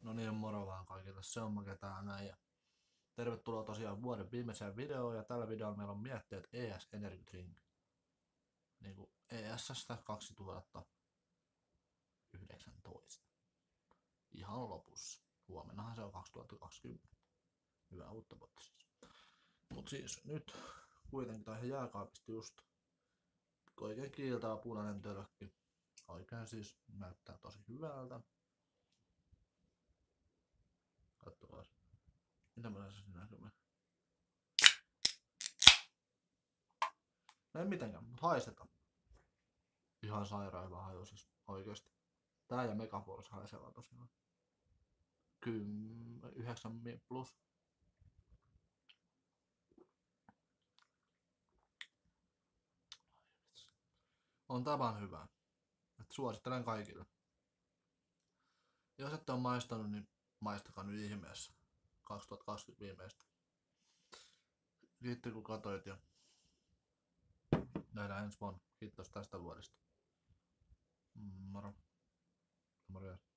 No niin, moro vaan kaikille. Se on Make täällä näin. Ja tervetuloa tosiaan vuoden viimeiseen videoon. Ja tällä videolla meillä on mietteet ES Energy Drink. Niinku ES:stä 2019. Ihan lopussa. Huomennahan se on 2020. Hyvää uutta vuotta siis. Mut siis nyt kuitenkin tai jääkaapista just oikein kiiltävä punainen tölkki. Oikein siis näyttää tosi hyvältä. Katsotaan. Mitä mä saisin näkymään? No ei mitenkään, mutta haistetaan. Ihan sairaan hyvä haju siis oikeesti. Tää ja Megaforce haisee tosiaan. 9 plus. On tavan hyvä. Et suosittelen kaikille. Jos ette ole maistanut, niin maistakaa nyt ihmeessä. 2020 viimeistä. Kiitti kun katoit ja nähdään ensi vuonna. Kiitos tästä vuodesta. Moro. Morjens.